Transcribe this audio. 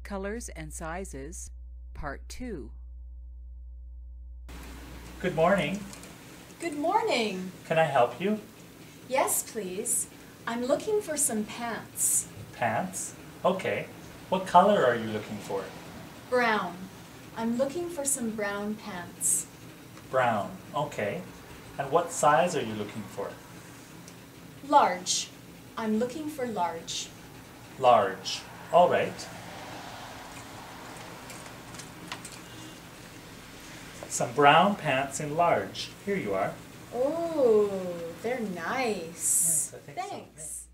Colors and Sizes, Part 2. Good morning. Good morning. Can I help you? Yes, please. I'm looking for some pants. Pants? Okay. What color are you looking for? Brown. I'm looking for some brown pants. Brown. Okay. And what size are you looking for? Large. I'm looking for large. Large. All right. Some brown pants in large. Here you are. Oh, they're nice. Yes, I think so. Thanks. Yeah.